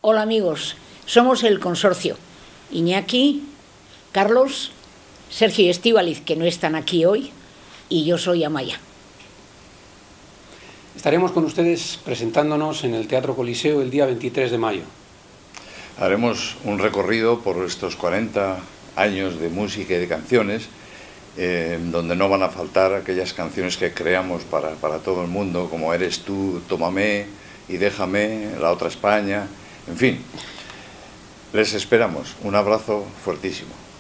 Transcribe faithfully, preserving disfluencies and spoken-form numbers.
Hola amigos, somos el consorcio. Iñaki, Carlos, Sergio y Estíbaliz, que no están aquí hoy, y yo soy Amaya. Estaremos con ustedes presentándonos en el Teatro Coliseo el día veintitrés de mayo. Haremos un recorrido por estos cuarenta años de música y de canciones, eh, donde no van a faltar aquellas canciones que creamos para, para todo el mundo, como Eres tú, Tómame y Déjame, La otra España, en fin. Les esperamos. Un abrazo fuertísimo.